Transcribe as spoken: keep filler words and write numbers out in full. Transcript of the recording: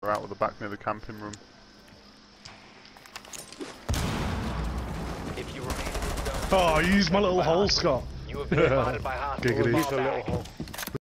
They're out with the back near the camping room. If you remain in the zone, Oh, use my little hole, Scott. you have been spotted by hostiles. Giggity. Fall back.